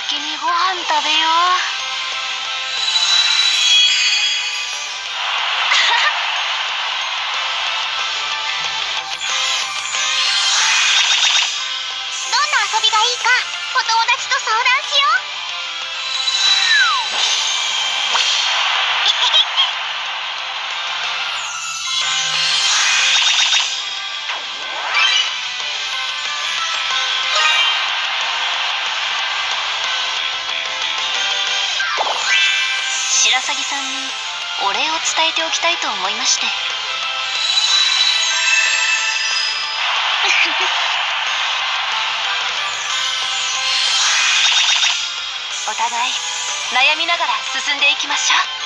先にご飯食べよう。 どんな遊びがいいかお友達と相談しよう。 白鷺さんにお礼を伝えておきたいと思いまして。お互い悩みながら進んでいきましょう。